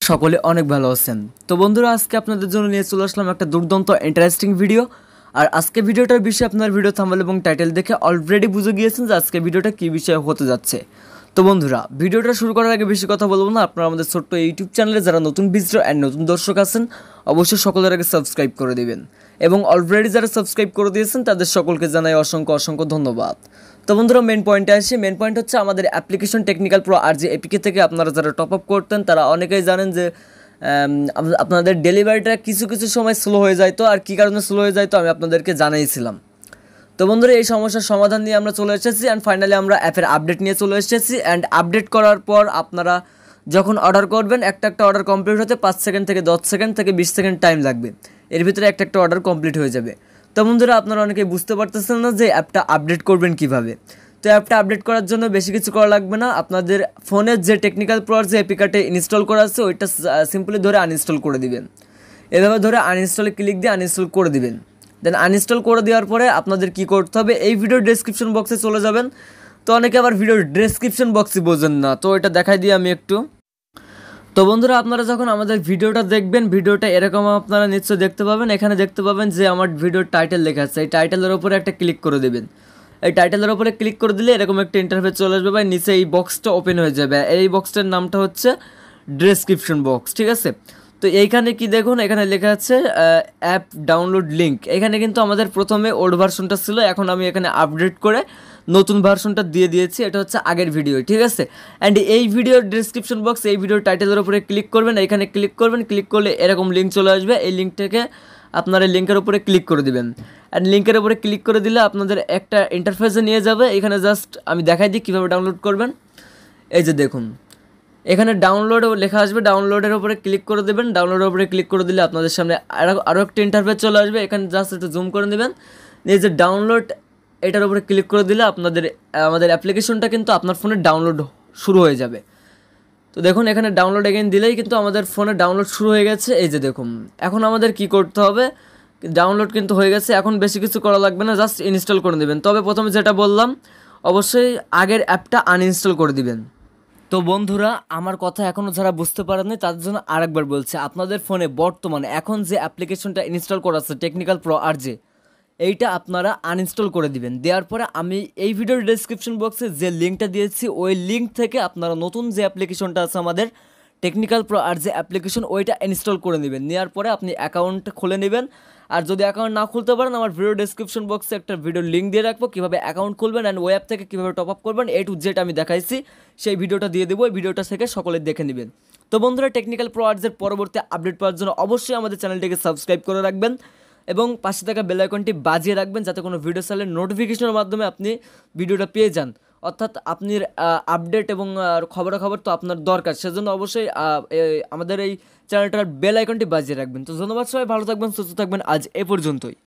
সকলে অনেক ভালো আছেন। তো বন্ধুরা, আজকে আপনাদের জন্য নিয়ে চলে আসলাম একটা দুর্দান্ত ইন্টারেস্টিং ভিডিও। আর আজকে ভিডিওটার বিষয়ে আপনার ভিডিও থাম্বনেল এবং টাইটেল দেখে অলরেডি বুঝে গিয়েছেন যে আজকে ভিডিওটা কী বিষয়ে হতে যাচ্ছে। তো বন্ধুরা, ভিডিওটা শুরু করার আগে বেশি কথা বলবো না। আপনারা আমাদের ছোট্ট ইউটিউব চ্যানেলে যারা নতুন ভিজিটর অ্যান্ড নতুন দর্শক আছেন, অবশ্যই সকলের আগে সাবস্ক্রাইব করে দেবেন। এবং অলরেডি যারা সাবস্ক্রাইব করে দিয়েছেন তাদের সকলকে জানাই অসংখ্য অসংখ্য ধন্যবাদ। তো বন্ধুরা, মেন পয়েন্টে আসি। মেন পয়েন্ট হচ্ছে আমাদের অ্যাপ্লিকেশন টেকনিক্যাল প্রো আর যে এপিকে থেকে আপনারা যারা টপ আপ করতেন তারা অনেকেই জানেন যে আপনাদের ডেলিভারিটা কিছু কিছু সময় স্লো হয়ে যায়। তো আর কী কারণে স্লো হয়ে যায় তো আমি আপনাদেরকে জানাইছিলাম। তো বন্ধুরা, এই সমস্যার সমাধান নিয়ে আমরা চলে এসেছি অ্যান্ড ফাইনালি আমরা অ্যাপের আপডেট নিয়ে চলে এসেছি। অ্যান্ড আপডেট করার পর আপনারা যখন অর্ডার করবেন, একটা অর্ডার কমপ্লিট হতে 5 সেকেন্ড থেকে 10 সেকেন্ড থেকে 20 সেকেন্ড টাইম লাগবে। এর ভিতরে একটা অর্ডার কমপ্লিট হয়ে যাবে। তো বন্ধুরা, আপনারা অনেকেই বুঝতে পারতেছেন না যে অ্যাপটা আপডেট করবেন কীভাবে। তো অ্যাপটা আপডেট করার জন্য বেশি কিছু করা লাগবে না। আপনাদের ফোনের যে টেকনিক্যাল প্রো যে এপিকাটে ইনস্টল করা আছে ওইটা সিম্পলি ধরে আনইনস্টল করে দিবেন। এভাবে ধরে আনইনস্টলে ক্লিক দিয়ে আনইনস্টল করে দিবেন। দেন আনইনস্টল করে দেওয়ার পরে আপনাদের কী করতে হবে, এই ভিডিওর ডেসক্রিপশন বক্সে চলে যাবেন। তো অনেকে আবার ভিডিওর ডেসক্রিপশন বক্সই বোঝেন না, তো এটা দেখাই দিই আমি একটু। তো বন্ধুরা, আপনারা যখন আমাদের ভিডিওটা দেখবেন, ভিডিওটা এরকম আপনারা নিশ্চয়ই দেখতে পাবেন। এখানে দেখতে পাবেন যে আমার ভিডিওর টাইটেল লেখা আছে। এই টাইটেলের ওপরে একটা ক্লিক করে দেবেন। এই টাইটেলের ওপরে ক্লিক করে দিলে এরকম একটা ইন্টারফেস চলে আসবে বা নিচে এই বক্সটা ওপেন হয়ে যাবে। এই বক্সটার নামটা হচ্ছে ডেসক্রিপশন বক্স, ঠিক আছে। তো এইখানে কি দেখুন, এখানে লেখা আছে অ্যাপ ডাউনলোড লিঙ্ক। এখানে কিন্তু আমাদের প্রথমে ওল্ড ভার্সনটা ছিল, এখন আমি এখানে আপডেট করে নতুন ভার্সনটা দিয়ে দিয়েছি। এটা হচ্ছে আগের ভিডিও, ঠিক আছে। অ্যান্ড এই ভিডিওর ডেসক্রিপশন বক্স, এই ভিডিওর টাইটেলের উপরে ক্লিক করবেন। এখানে ক্লিক করবেন, ক্লিক করলে এরকম লিঙ্ক চলে আসবে। এই লিঙ্কটাকে আপনারা লিঙ্কের উপরে ক্লিক করে দিবেন। অ্যান্ড লিঙ্কের উপরে ক্লিক করে দিলে আপনাদের একটা ইন্টারফেসে নিয়ে যাবে। এখানে জাস্ট আমি দেখাই দিই কীভাবে ডাউনলোড করবেন। এই যে দেখুন, এখানে ডাউনলোড লেখা আসবে, ডাউনলোডের উপরে ক্লিক করে দেবেন। ডাউনলোডের উপরে ক্লিক করে দিলে আপনাদের সামনে আরও একটা ইন্টারফেস চলে আসবে। এখানে জাস্ট একটু জুম করে দেবেন। এই যে ডাউনলোড, এটার উপরে ক্লিক করে দিলে আমাদের অ্যাপ্লিকেশনটা কিন্তু আপনার ফোনে ডাউনলোড শুরু হয়ে যাবে। তো দেখুন, এখানে ডাউনলোড এগেইন দিলেই কিন্তু আমাদের ফোনে ডাউনলোড শুরু হয়ে গেছে। এই যে দেখুন, এখন আমাদের কি করতে হবে, ডাউনলোড কিন্তু হয়ে গেছে। এখন বেশি কিছু করা লাগবে না, জাস্ট ইনস্টল করে দেবেন। তবে প্রথমে যেটা বললাম, অবশ্যই আগের অ্যাপটা আনইনস্টল করে দিবেন। তো বন্ধুরা, আমার কথা এখনও যারা বুঝতে পারেননি তাদের জন্য আরেকবার বলছে, আপনাদের ফোনে বর্তমানে এখন যে অ্যাপ্লিকেশনটা ইনস্টল করা আছে টেকনিক্যাল প্রো আর যে, এইটা আপনারা আনইনস্টল করে দিবেন। দেওয়ার পরে আমি এই ভিডিওর ডেসক্রিপশন বক্সে যে লিঙ্কটা দিয়েছি ওই লিঙ্ক থেকে আপনারা নতুন যে অ্যাপ্লিকেশনটা আছে আমাদের টেকনিক্যাল প্রো আর যে অ্যাপ্লিকেশন, ওইটা ইনস্টল করে নেবেন। নেওয়ার পরে আপনি অ্যাকাউন্ট খুলে নেবেন। আর যদি অ্যাকাউন্ট না খুলতে পারেন, আমার ভিডিও ডেসক্রিপশন বক্সে একটা ভিডিওর লিঙ্ক দিয়ে রাখবো কীভাবে অ্যাকাউন্ট খুলবেন অ্যান্ড ওই অ্যাপ থেকে কীভাবে টপ আপ করবেন, A to Z আমি দেখাইছি। সেই ভিডিওটা দিয়ে দেবো, এই ভিডিওটা থেকে সকলে দেখে নেবেন। তো বন্ধুরা, টেকনিক্যাল প্রো আর এর পরবর্তী আপডেট পাওয়ার জন্য অবশ্যই আমাদের চ্যানেলটিকে সাবস্ক্রাইব করে রাখবেন এবং পাশে থাকা বেল আইকনটি বাজিয়ে রাখবেন, যাতে কোনো ভিডিও চাইলে নোটিফিকেশনের মাধ্যমে আপনি ভিডিওটা পেয়ে যান। অর্থাৎ আপনি আপডেট এবং খবরাখবর তো আপনার দরকার, সেজন্য অবশ্যই আমাদের এই চ্যানেলটার বেল আইকনটি বাজিয়ে রাখবেন। তো ধন্যবাদ, সবাই ভালো থাকবেন, সুস্থ থাকবেন। আজ এ পর্যন্তই।